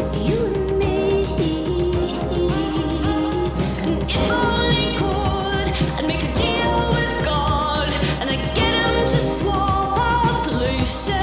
it's you and me. And if I could, I'd make a deal with God, and I'd get him to swap our places.